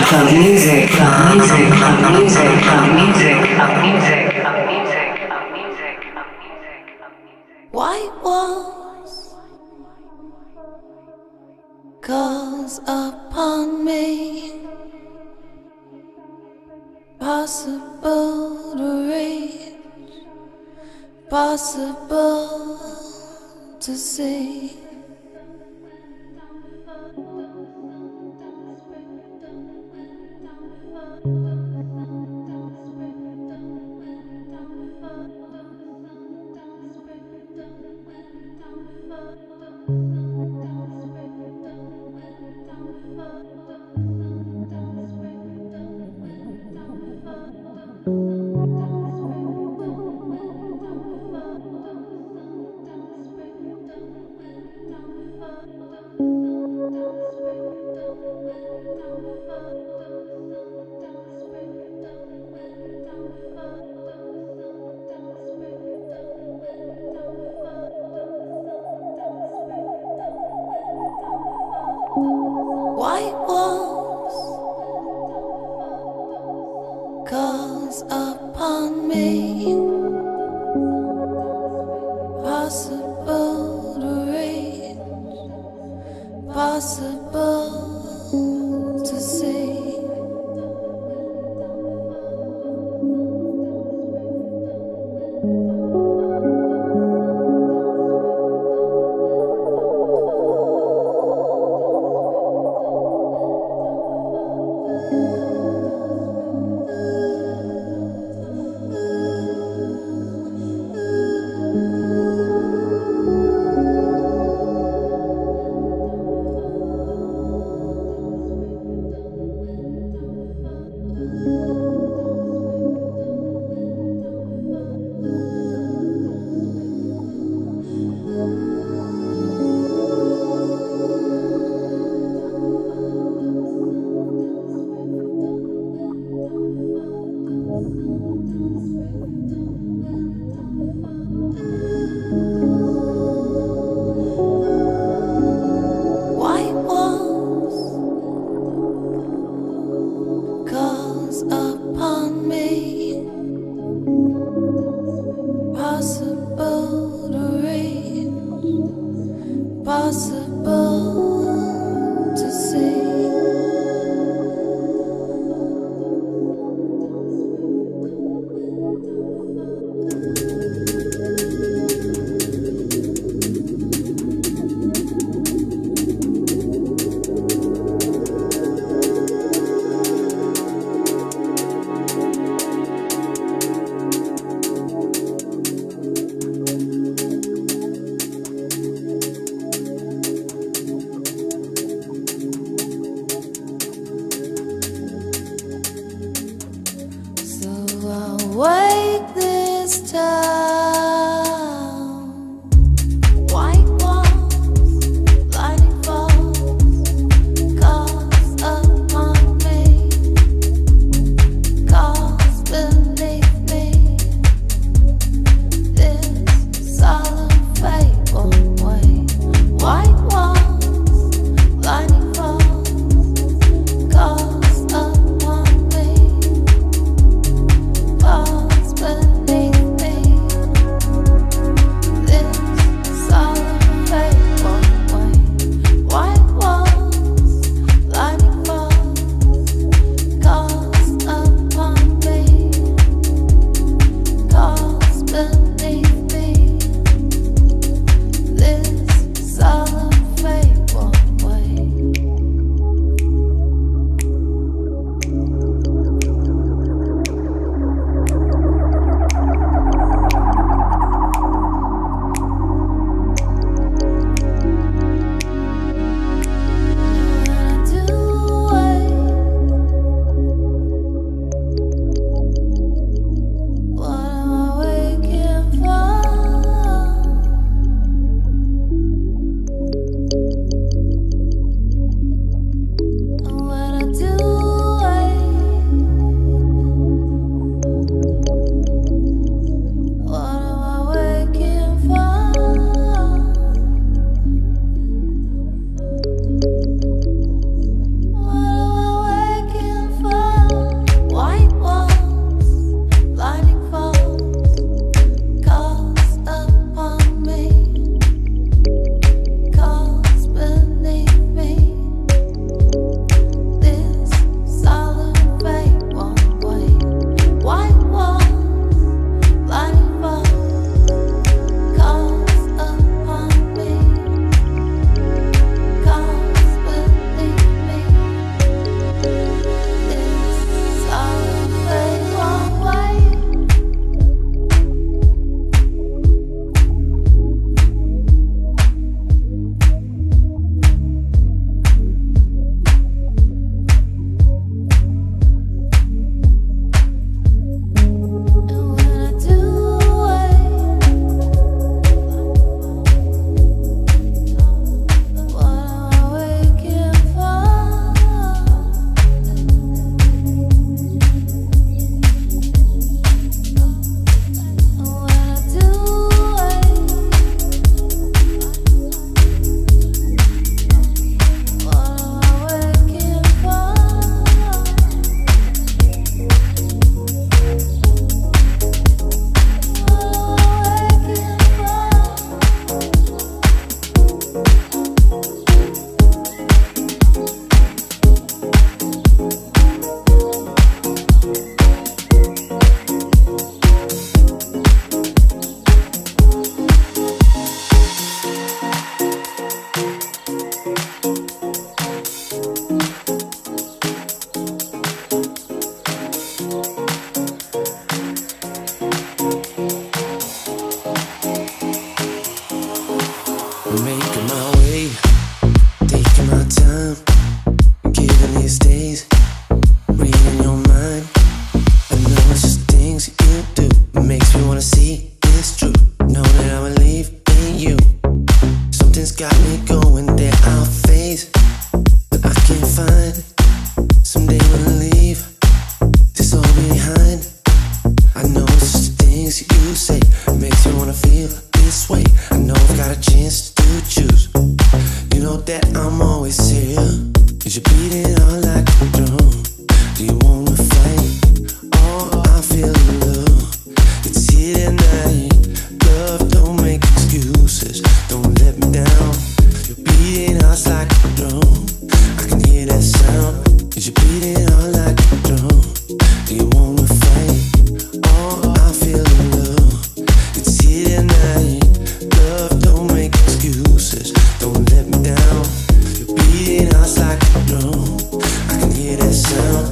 White walls calls upon me, possible to reach, possible to see. White walls calls upon me, possible to reach, possible to see. making my way, taking my time, giving these days, reading your mind. I know it's just things you do, it makes me wanna see it's true. Know that I believe in you. Something's got me going there, I'll face, but I can't find. Someday we'll leave this all behind. I know it's just things you say, it makes me wanna feel this way. I know I've got a chance to choose. You know that I'm always here. Is you beating all like a drum? Do you wanna fight? Oh, I feel love. It's here tonight. Love, don't make excuses. Don't let me down. You're beating us like a drum. I can hear that sound. Is you beating all like a drum? Do you wanna fight? Oh, I feel love. It's here tonight. Love, don't make excuses. Don't let me down. You're beating us like a drum. I can hear that sound.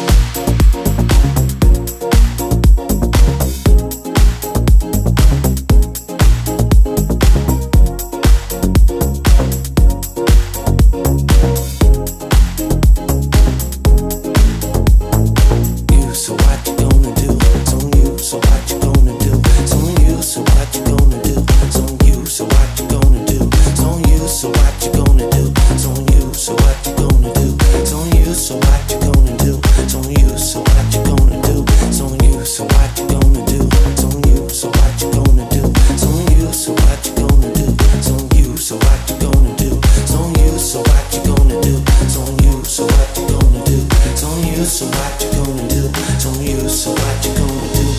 You, so what you gonna do? It's on you, so what you gonna do? It's on you, so what you gonna do? It's on you, so what you gonna do? It's on you, so what you gonna do? It's on you, so what you gonna do? It's on you, so what you gonna do? It's on you, so what you gonna do? It's on you, so what you gonna do? It's on you, so what you gonna do? It's on you, so what you gonna do? It's on you, so what you gonna do? It's on you, so what you gonna do? It's on you, so what you gonna do? It's on you, so what you gonna do? It's on you, so what you gonna do?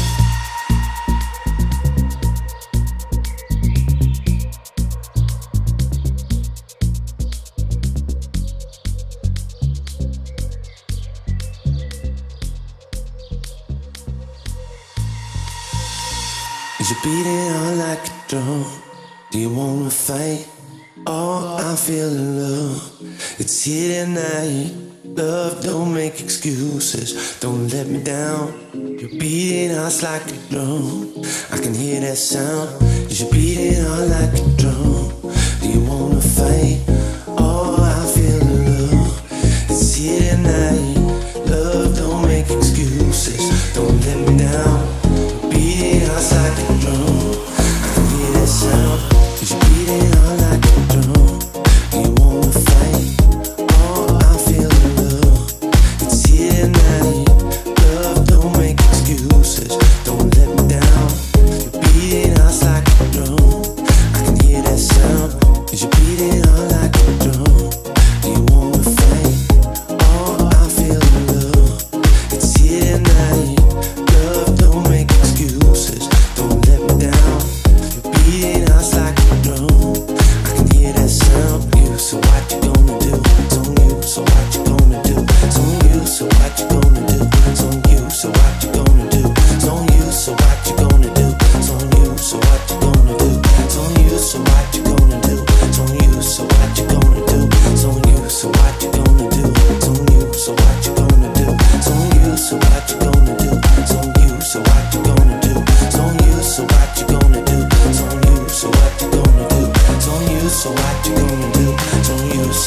Is you beating on like a drum? Do you wanna fight? Oh, I feel love. It's here tonight. Love, don't make excuses. Don't let me down. You're beating us like a drum. I can hear that sound. Is you beating on like a drum? Do you wanna fight? Oh, I feel love. It's here tonight. Love, don't make excuses. Don't let me down. You're beating us like a drum. I can hear that sound. Is you beating on like a drum? Do you wanna fight? Oh, I feel love. It's here tonight. Love, don't make excuses. Don't let me down. You're beating us like a drum. I can hear that sound. Is you beating on like a drum? Do you wanna fight? Oh, I feel love. It's here tonight. Love, don't make excuses. Don't let me down. You're beating us like a drum. I can hear that sound. You, so what you gonna do? It's on you, so what you gonna do? It's on you, so what you gonna do? It's on you, so what you gonna do? It's on you, so what you gonna do? It's on you, so what you gonna do? It's on you, so what you gonna do? It's on you, so what you gonna do? It's on you, so what you gonna do? It's on you, so what you gonna do? It's on you, so what you gonna do? It's on you, so what you gonna do? It's on you, so what you gonna do? It's on you, so what you gonna do? It's on you, so what you gonna do? It's on you, so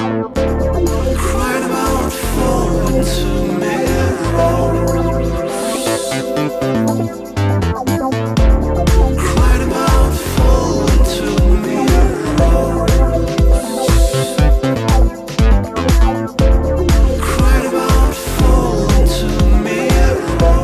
Cried about falling to mirrors. Cried about falling to mirrors. Cried about falling to mirrors.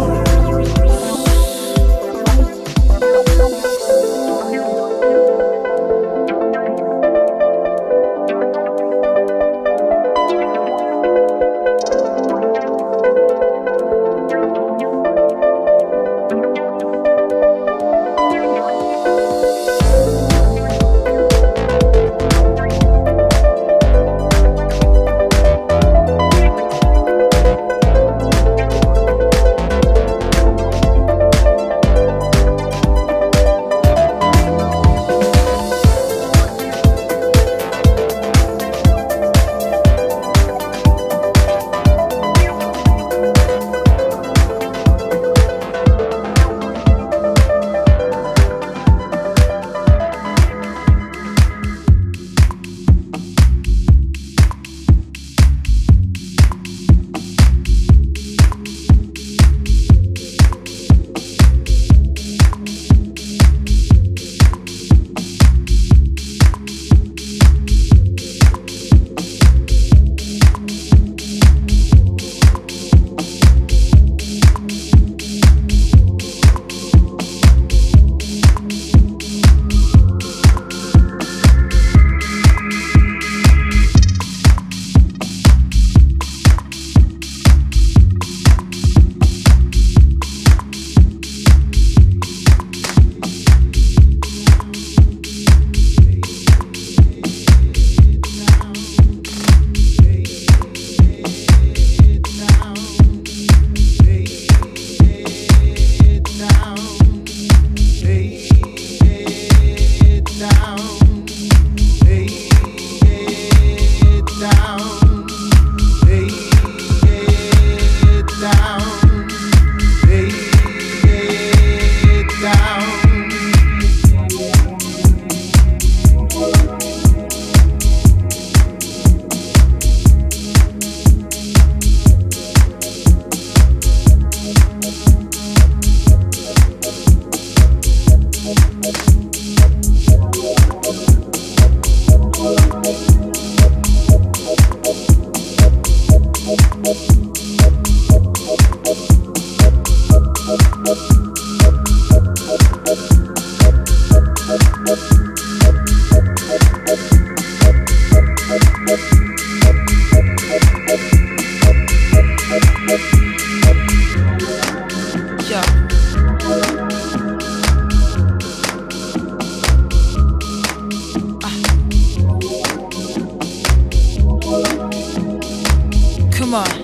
Come on.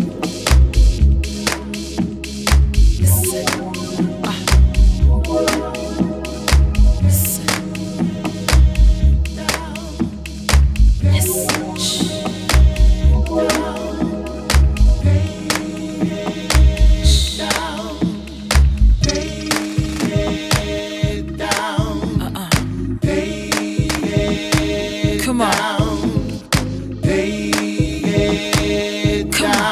Listen. Listen. Listen. Shh. Come on. Come on.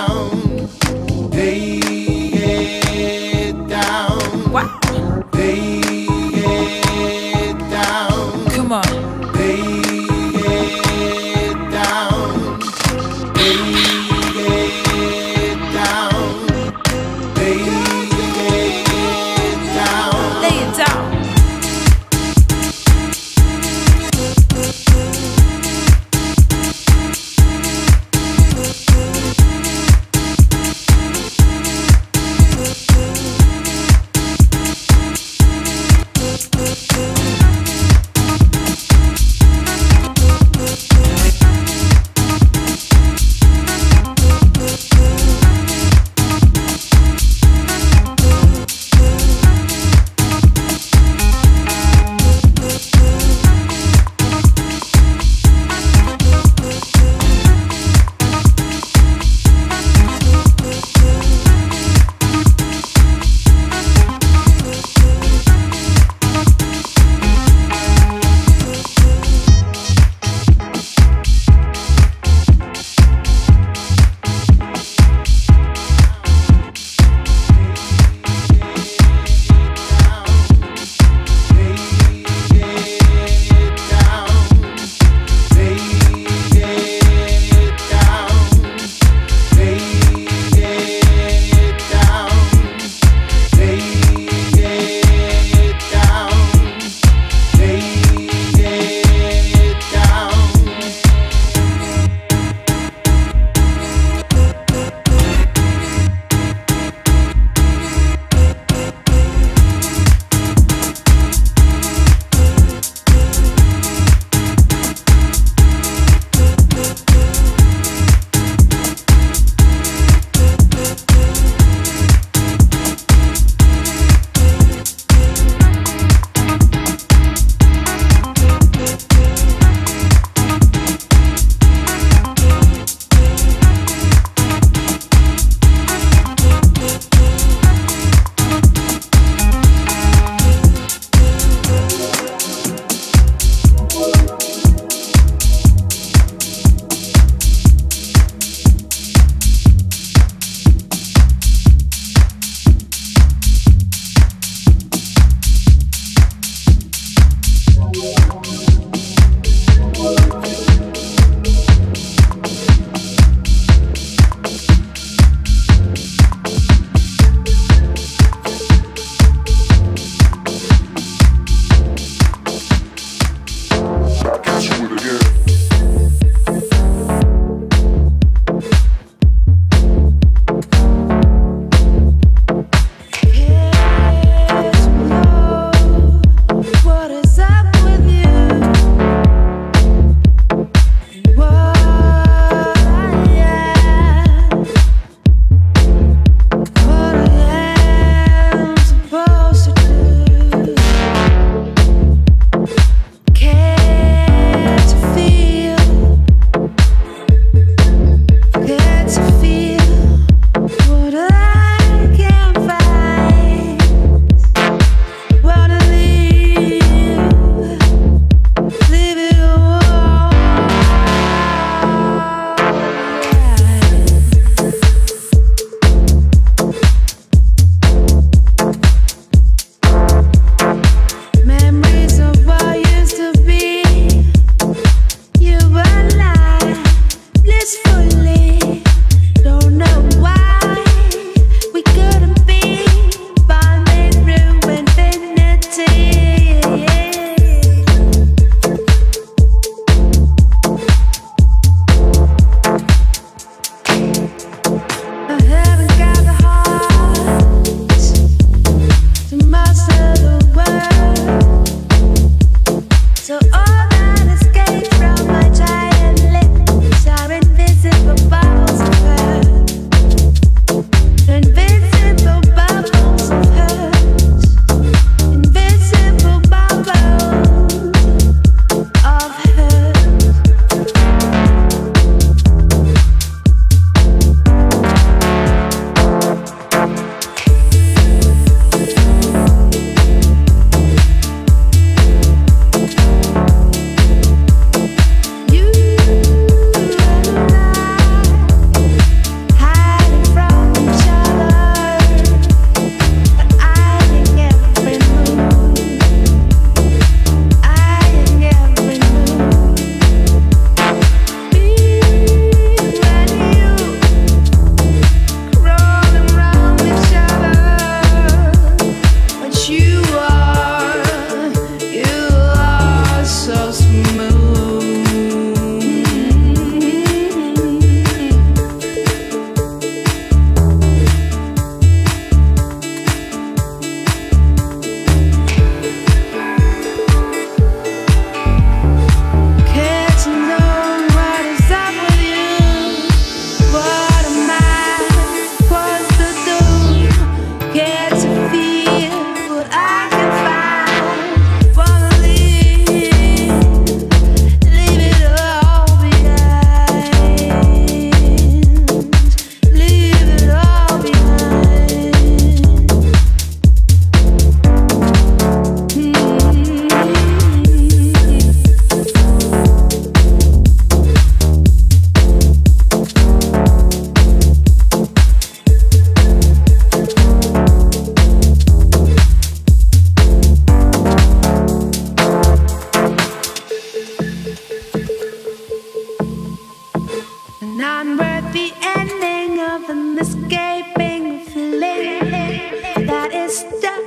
unworthy ending of an escaping feeling that is stuck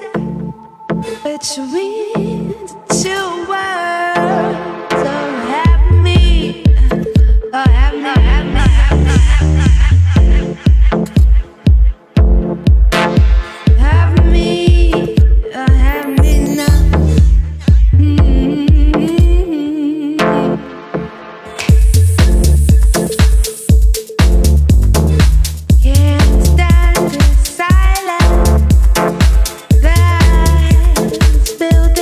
between two worlds. So have me, oh have me, have me, have me, have me, oh have me now. Can't stand the silence that's built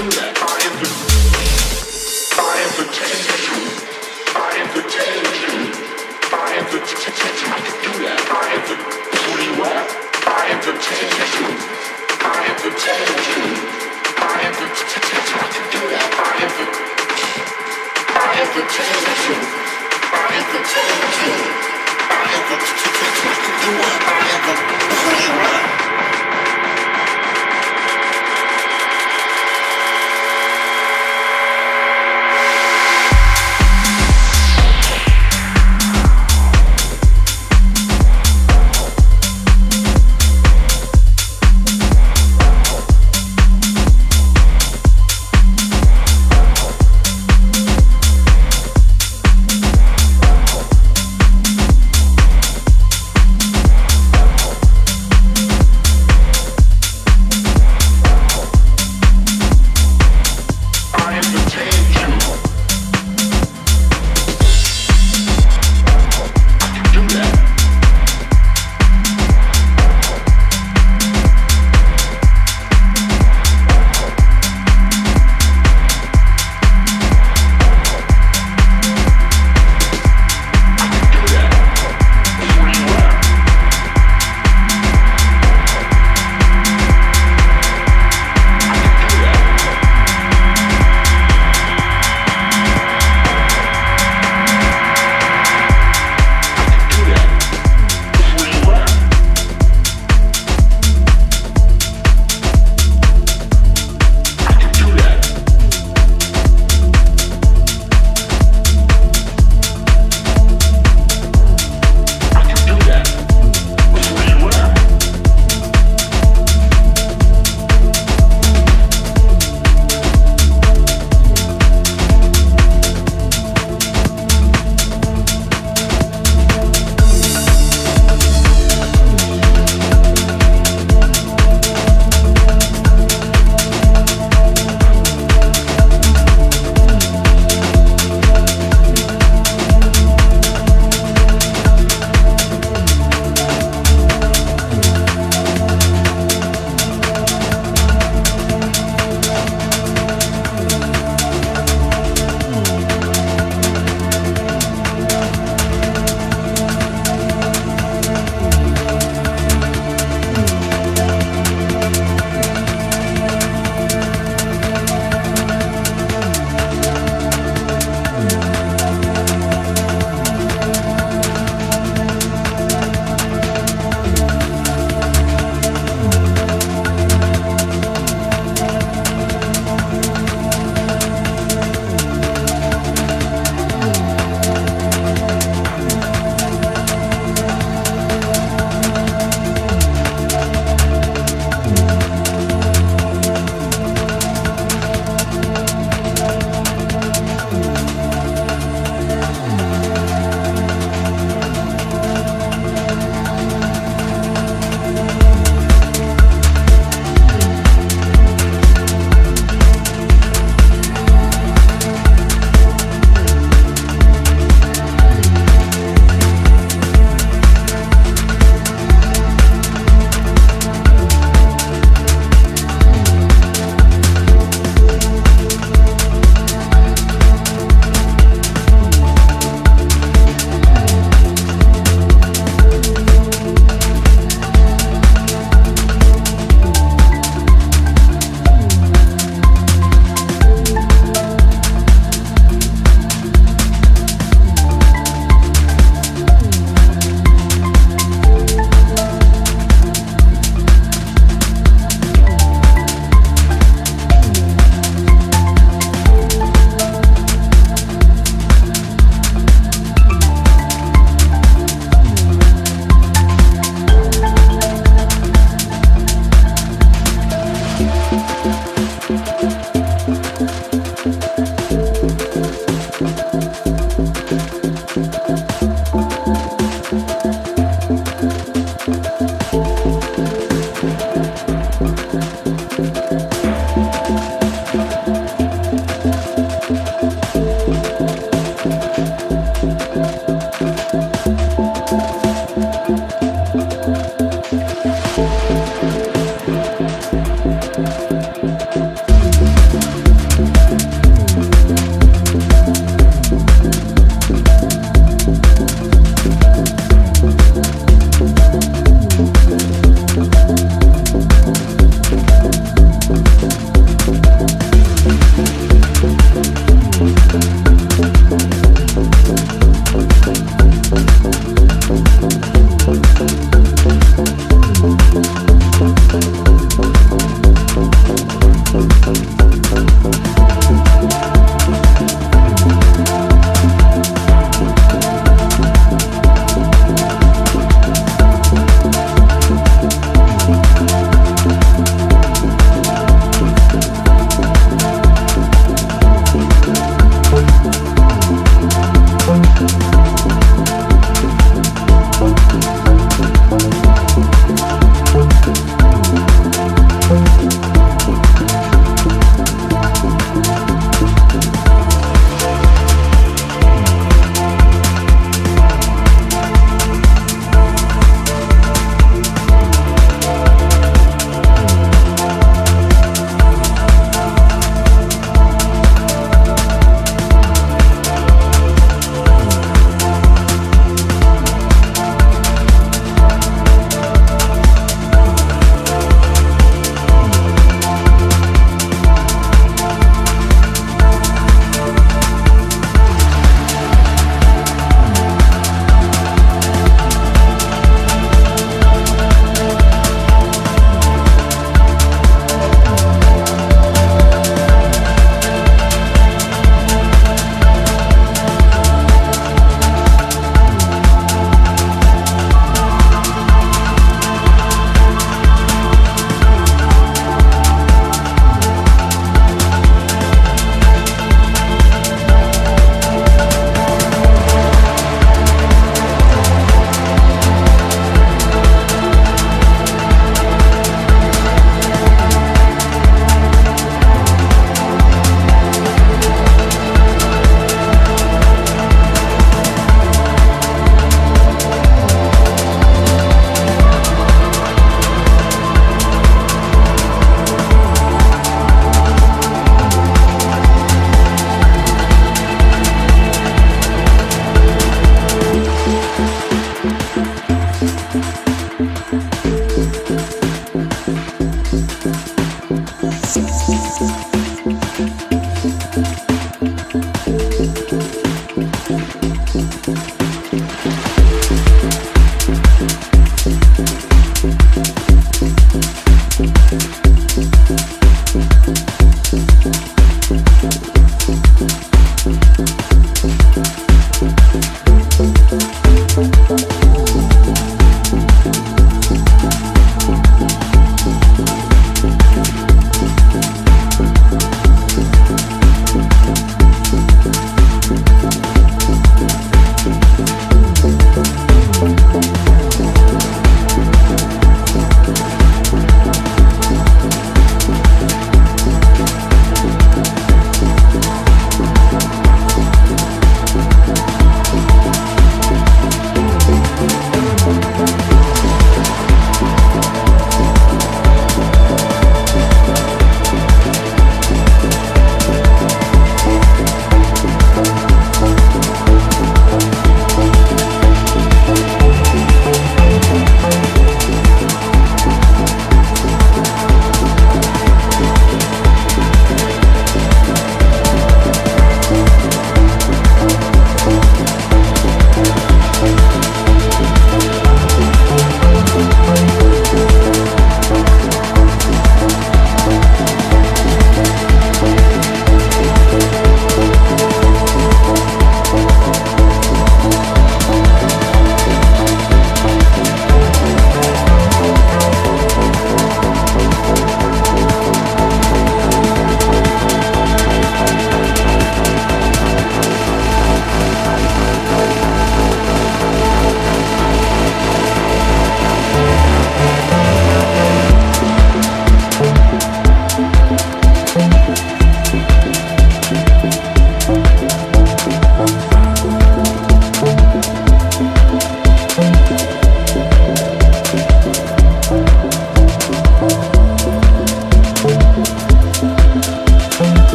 I